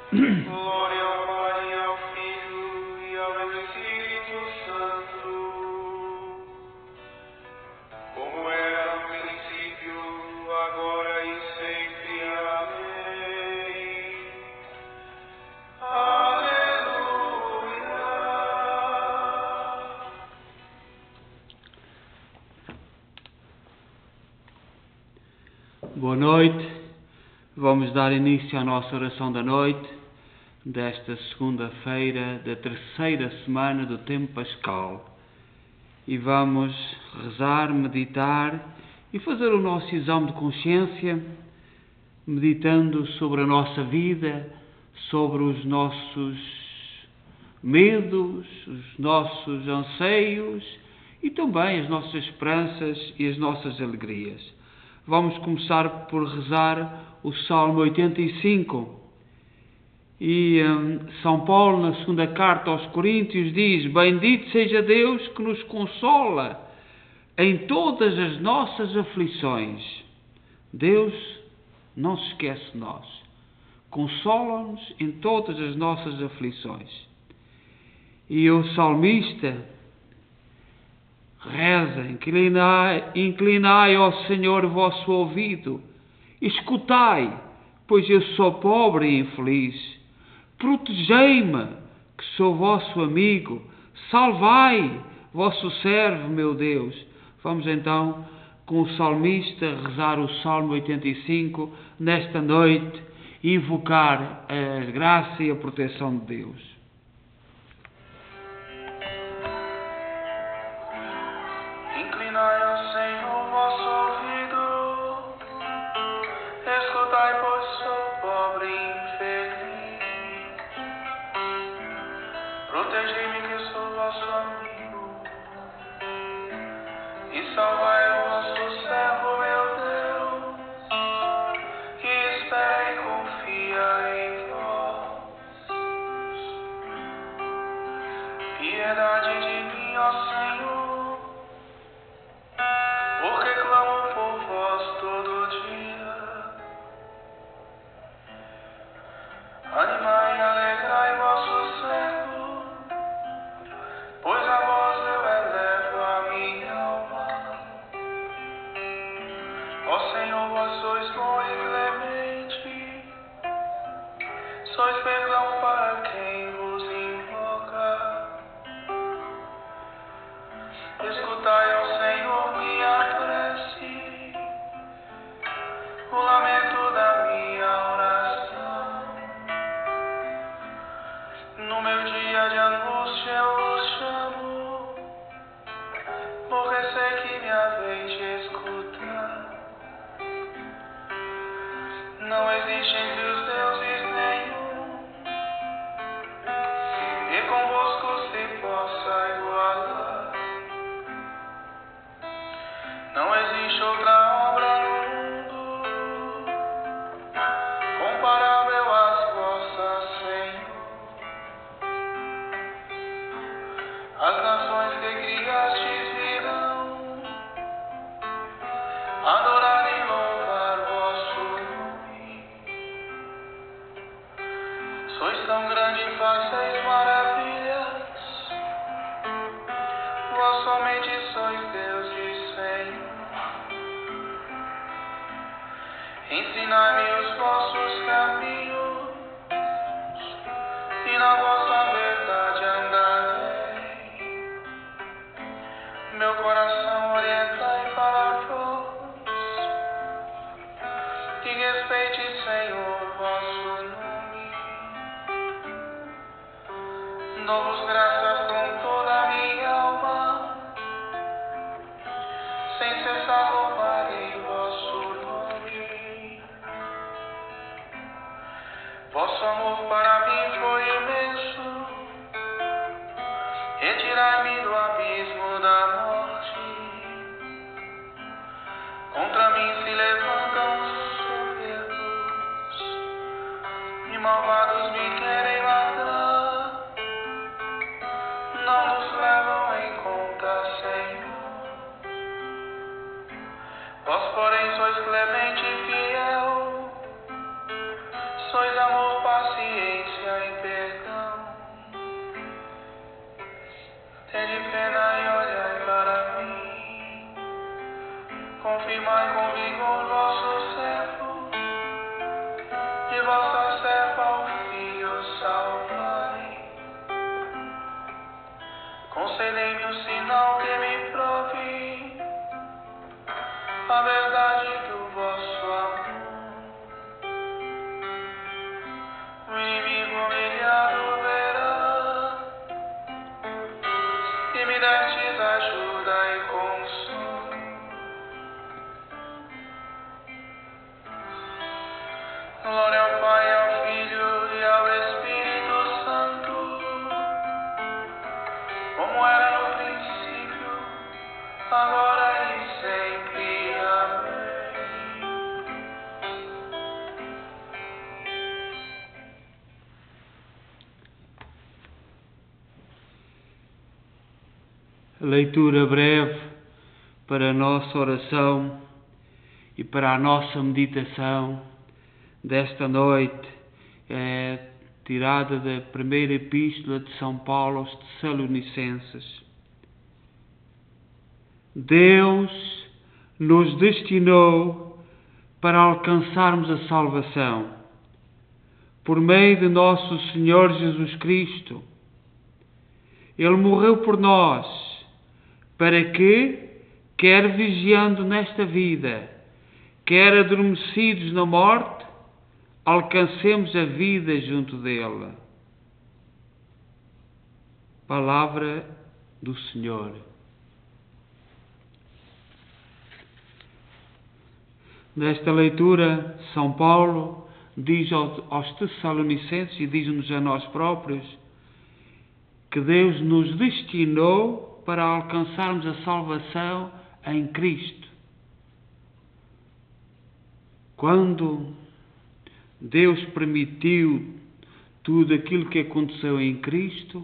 Glória ao Pai, ao Filho e ao Espírito Santo, como era no princípio, agora e sempre. Amém. Aleluia. Boa noite. Vamos dar início à nossa oração da noite, desta segunda-feira da terceira semana do tempo pascal. E vamos rezar, meditar e fazer o nosso exame de consciência, meditando sobre a nossa vida, sobre os nossos medos, os nossos anseios e também as nossas esperanças e as nossas alegrias. Vamos começar por rezar o Salmo 85. E São Paulo, na segunda carta aos Coríntios, diz: Bendito seja Deus que nos consola em todas as nossas aflições. Deus não se esquece de nós. Consola-nos em todas as nossas aflições. E o salmista reza: inclinai ao Senhor o vosso ouvido, escutai, pois eu sou pobre e infeliz. Protegei-me, que sou vosso amigo. Salvai, vosso servo, meu Deus. Vamos então, com o salmista, rezar o Salmo 85 nesta noite e invocar a graça e a proteção de Deus. Inclinai ao Senhor o vosso ouvido, escutai, pois sou pobre e infeliz. Protegei-me, que sou vosso amigo, e salvai o vosso servo, meu Deus, que espera e confia em vós. Piedade de mim, ó Senhor, porque clamo por vós todo dia. Animai e alegrai vosso servo, pois a vós eu elevo a minha alma. Ó Senhor, vós sois bom e clemente, sois perdão para quem vos invoca. Escutai ao Senhor minha prece, o lamento da minha oração. No meu dia de angústia eu vos chamo, porque sei que me haveis de escutar. Não existe entre os deuses nenhum, e convosco se possa igualar. Não existe outra obra no mundo comparável às vossas, Senhor. As nações que criastes virão adorar e louvar vosso nome. Sois tão grande e faceis maravilhas, vós somente sois Deus e Senhor. Ensinai-me os vossos caminhos, e na vossa verdade andarei. Meu coração orientai para vós, que respeite, Senhor, vosso nome. Dou-vos graças com toda a minha alma, sem cessar louvarei vosso nome. Vosso amor para mim foi imenso, retirai-me do abismo da morte. Contra mim se levantam os soberbos, e malvados me querem matar. Não nos levam em conta, Senhor. Vós, porém, sois clemente e fiel, sois amor paciente Leitura breve para a nossa oração e para a nossa meditação desta noite é tirada da primeira epístola de São Paulo aos Tessalonicenses. Deus nos destinou para alcançarmos a salvação por meio de nosso Senhor Jesus Cristo. Ele morreu por nós, para que, quer vigiando nesta vida, quer adormecidos na morte, alcancemos a vida junto dele. Palavra do Senhor. Nesta leitura, São Paulo diz aos Tessalonicenses e diz-nos a nós próprios que Deus nos destinou para alcançarmos a salvação em Cristo. Quando Deus permitiu tudo aquilo que aconteceu em Cristo,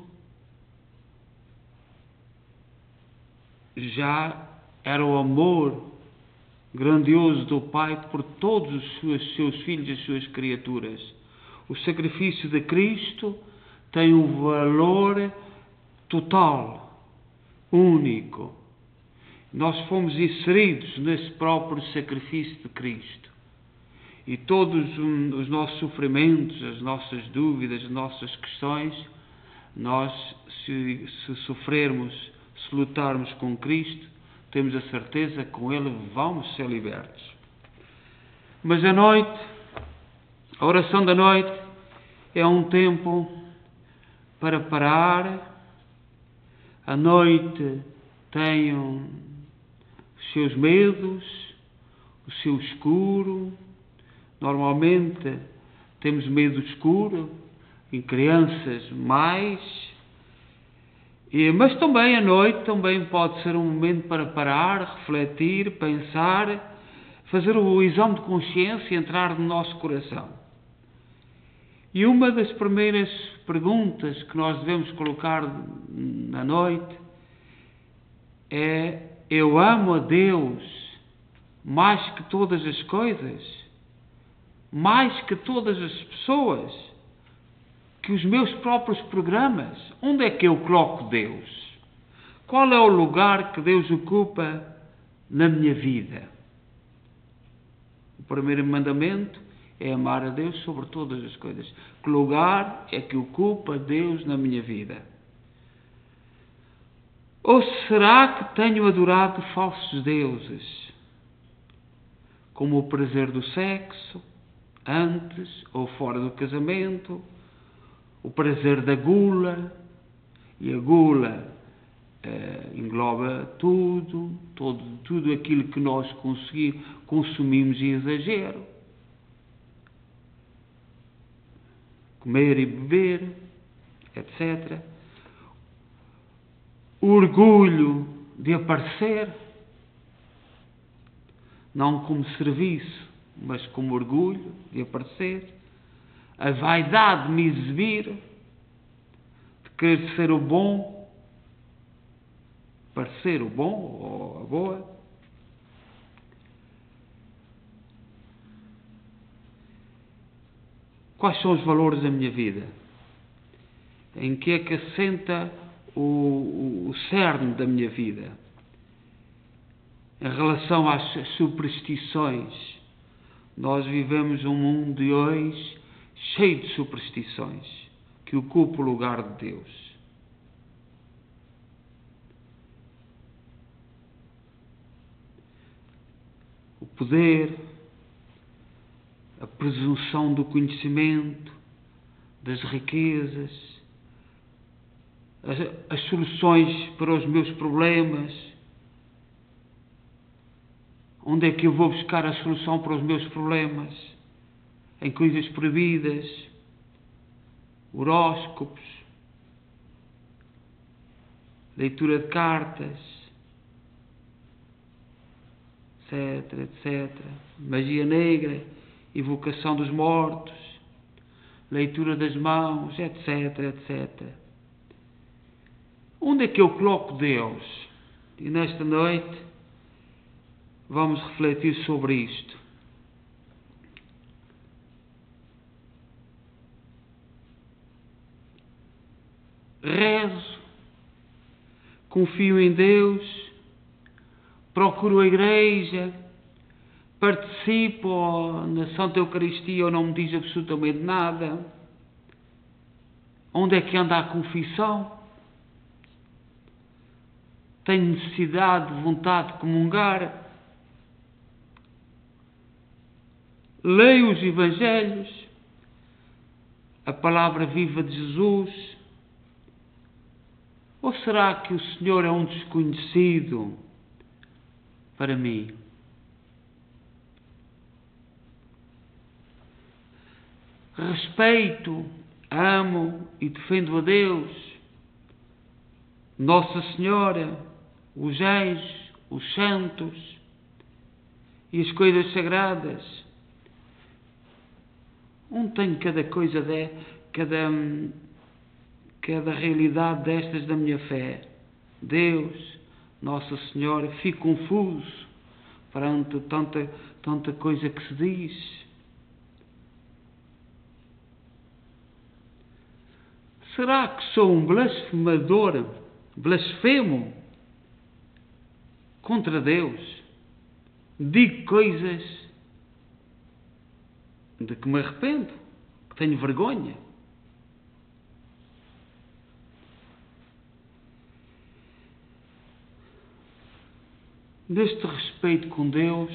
já era o amor grandioso do Pai por todos os seus filhos e as suas criaturas. O sacrifício de Cristo tem um valor total, único. Nós fomos inseridos nesse próprio sacrifício de Cristo. E todos os nossos sofrimentos, as nossas dúvidas, as nossas questões, nós, se sofrermos, se lutarmos com Cristo, temos a certeza que com Ele vamos ser libertos. Mas a noite, a oração da noite, é um tempo para parar. A noite tem os seus medos, o seu escuro. Normalmente temos medo escuro, em crianças mais. Mas também a noite também pode ser um momento para parar, refletir, pensar, fazer o exame de consciência e entrar no nosso coração. E uma das primeiras perguntas que nós devemos colocar na noite é: eu amo a Deus mais que todas as coisas? Mais que todas as pessoas? Que os meus próprios programas? Onde é que eu coloco Deus? Qual é o lugar que Deus ocupa na minha vida? O primeiro mandamento é amar a Deus sobre todas as coisas. Que lugar é que ocupa Deus na minha vida? Ou será que tenho adorado falsos deuses? Como o prazer do sexo, antes ou fora do casamento, o prazer da gula, e a gula engloba tudo aquilo que nós consumimos em exagero. Comer e beber, etc. O orgulho de aparecer, não como serviço, mas como orgulho de aparecer. A vaidade de me exibir, de querer ser o bom, parecer o bom ou a boa. Quais são os valores da minha vida? Em que é que assenta o cerne da minha vida? Em relação às superstições, nós vivemos um mundo de hoje cheio de superstições, que ocupa o lugar de Deus. O poder, a presunção do conhecimento, das riquezas, as soluções para os meus problemas. Onde é que eu vou buscar a solução para os meus problemas? Em coisas proibidas, horóscopos, leitura de cartas, etc, etc. Magia negra, evocação dos mortos, leitura das mãos, etc, etc. Onde é que eu coloco Deus? E nesta noite vamos refletir sobre isto. Rezo, confio em Deus, procuro a igreja, participo na Santa Eucaristia ou não me diz absolutamente nada. Onde é que anda a confissão? Tenho necessidade, vontade de comungar. Leio os Evangelhos, a palavra viva de Jesus. Ou será que o Senhor é um desconhecido para mim? Respeito, amo e defendo a Deus, Nossa Senhora, os anjos, os santos e as coisas sagradas. Onde tenho cada coisa, cada realidade destas da minha fé? Deus, Nossa Senhora, fico confuso perante tanta coisa que se diz. Será que sou um blasfemador, blasfemo contra Deus? Digo coisas de que me arrependo, que tenho vergonha. Neste respeito com Deus,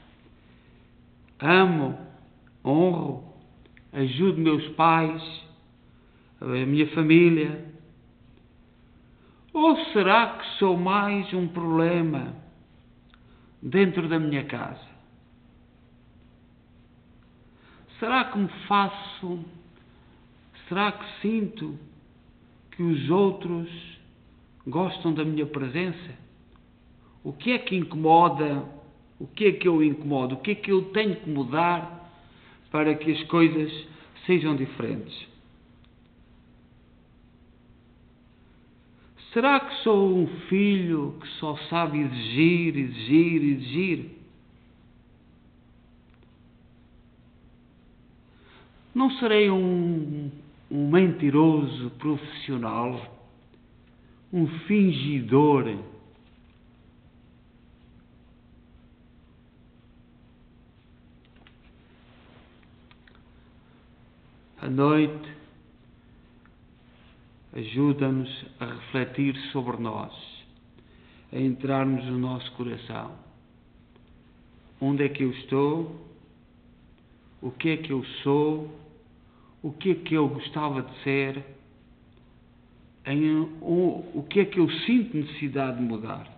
amo, honro, ajudo meus pais, a minha família? Ou será que sou mais um problema dentro da minha casa? Será que será que sinto que os outros gostam da minha presença? O que é que incomoda? O que é que eu incomodo? O que é que eu tenho que mudar para que as coisas sejam diferentes? Será que sou um filho que só sabe exigir, exigir, exigir? Não serei um mentiroso profissional, um fingidor? A noite ajuda-nos a refletir sobre nós, a entrarmos no nosso coração. Onde é que eu estou? O que é que eu sou? O que é que eu gostava de ser? O que é que eu sinto necessidade de mudar?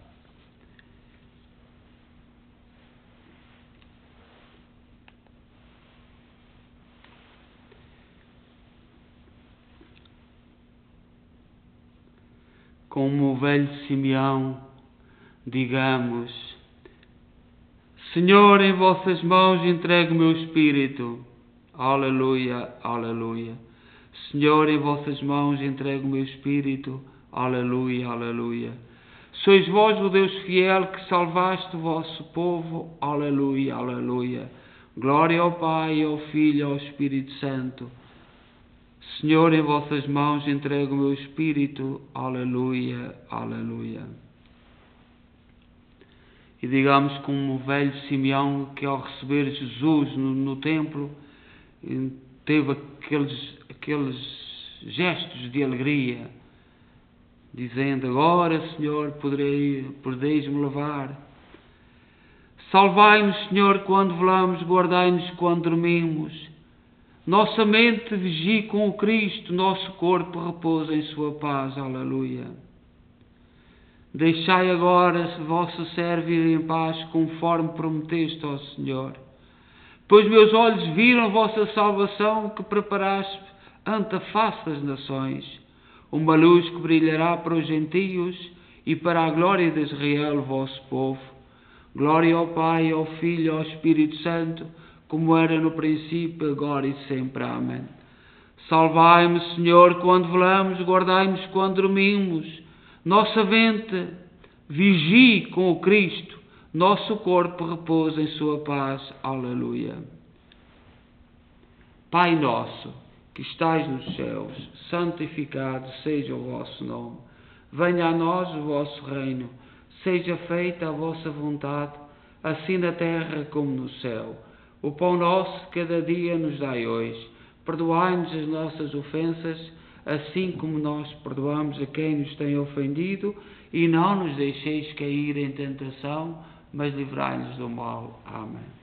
Como o velho Simeão, digamos: Senhor, em vossas mãos entrego o meu espírito. Aleluia, aleluia. Senhor, em vossas mãos entrego o meu espírito. Aleluia, aleluia. Sois vós o Deus fiel que salvaste o vosso povo. Aleluia, aleluia. Glória ao Pai, ao Filho e ao Espírito Santo. Senhor, em vossas mãos entrego o meu espírito. Aleluia, aleluia. E digamos como o velho Simeão, que ao receber Jesus no templo, teve aqueles gestos de alegria, dizendo: agora, Senhor, podereis-me levar. Salvai-nos, Senhor, quando velamos, guardai-nos quando dormimos. Nossa mente vigie com o Cristo, nosso corpo repousa em sua paz. Aleluia. Deixai agora vosso servo ir em paz, conforme prometeste ao Senhor. Pois meus olhos viram a vossa salvação, que preparaste ante a face das nações, uma luz que brilhará para os gentios e para a glória de Israel, vosso povo. Glória ao Pai, ao Filho e ao Espírito Santo, como era no princípio, agora e sempre. Amém. Salvai-me, Senhor, quando velamos, guardai-nos quando dormimos. Nossa mente vigie com o Cristo, nosso corpo repousa em sua paz. Aleluia. Pai nosso, que estais nos céus, santificado seja o vosso nome. Venha a nós o vosso reino, seja feita a vossa vontade, assim na terra como no céu. O pão nosso de cada dia nos dai hoje. Perdoai-nos as nossas ofensas, assim como nós perdoamos a quem nos tem ofendido, e não nos deixeis cair em tentação, mas livrai-nos do mal. Amém.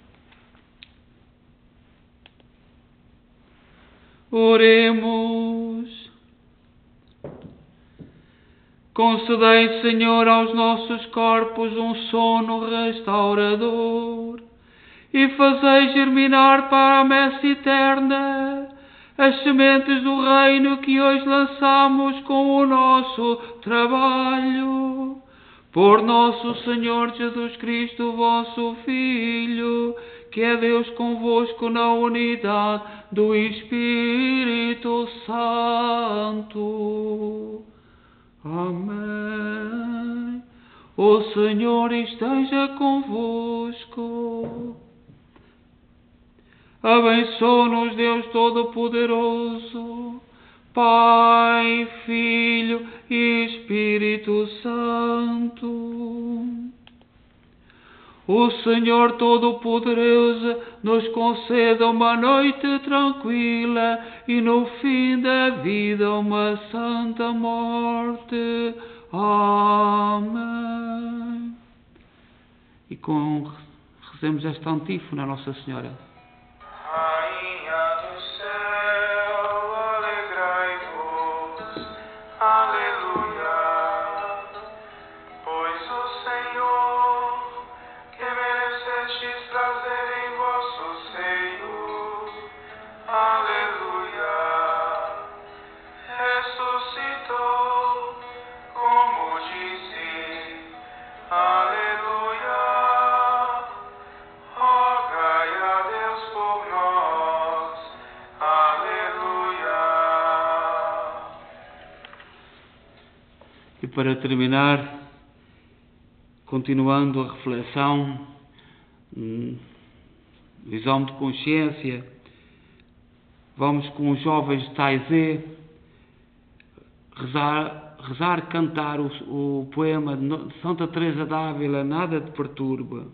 Oremos. Concedei, Senhor, aos nossos corpos um sono restaurador e fazei germinar para a messe eterna as sementes do reino que hoje lançamos com o nosso trabalho. Por nosso Senhor Jesus Cristo, vosso Filho, que é Deus convosco na unidade do Espírito Santo. Amém. O Senhor esteja convosco. Abençoe-nos Deus Todo-Poderoso, Pai, Filho e Espírito Santo. O Senhor Todo-Poderoso nos conceda uma noite tranquila e no fim da vida uma santa morte. Amém. E rezemos esta antífona a Nossa Senhora. Rainha do céu, alegrai-vos, aleluia, pois o Senhor, que merecestes trazer em vosso seio, aleluia, ressuscitou, como disse, aleluia. Rogai a Deus por nós. Aleluia. E para terminar, continuando a reflexão, exame de consciência, vamos com os jovens de Taizé rezar, cantar o poema de Santa Teresa d'Ávila, Nada te perturba.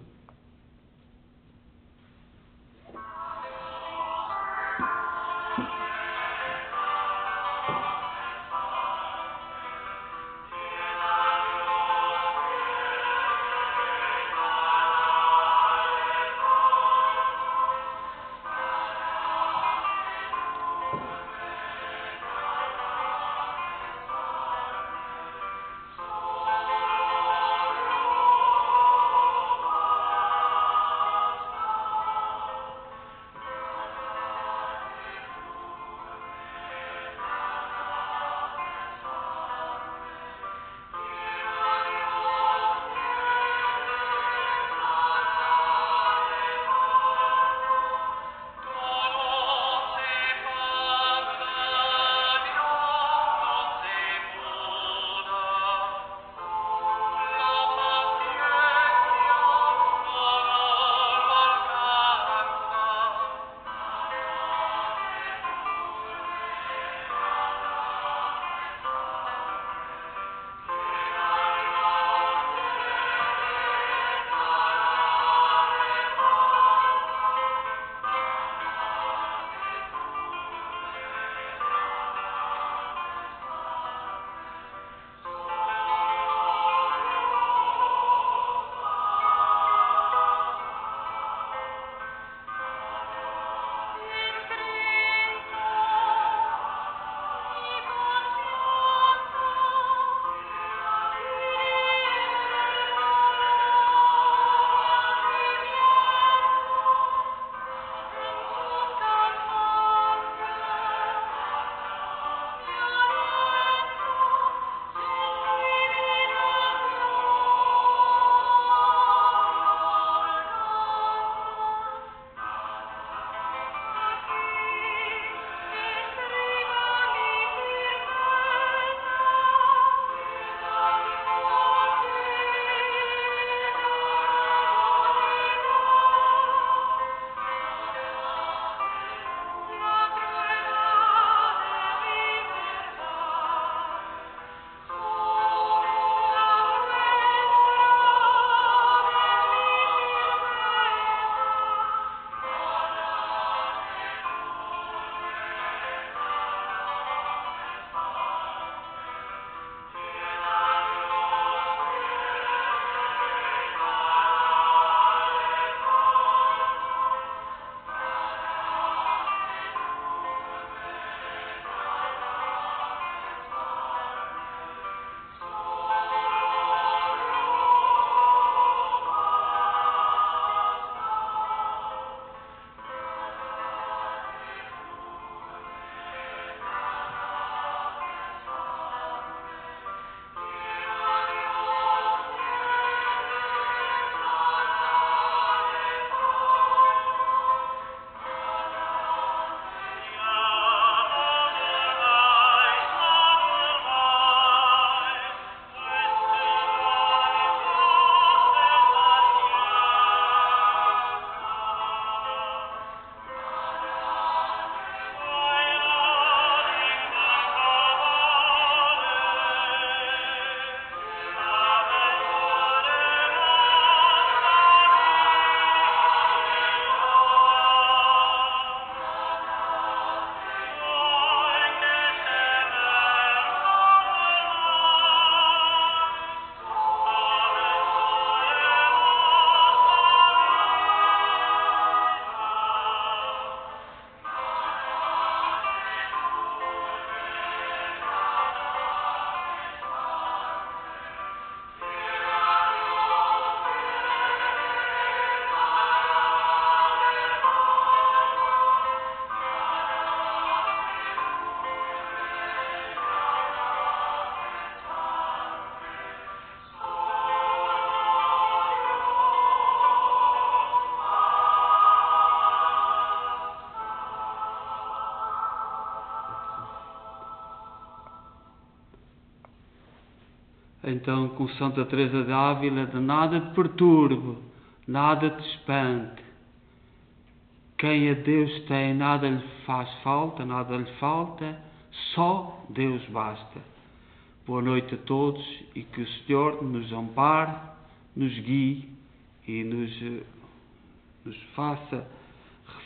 Então, com Santa Teresa de Ávila, de nada te perturbe, nada te espante. Quem a Deus tem, nada lhe faz falta, nada lhe falta, só Deus basta. Boa noite a todos e que o Senhor nos ampare, nos guie e nos faça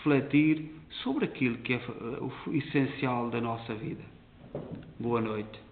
refletir sobre aquilo que é o essencial da nossa vida. Boa noite.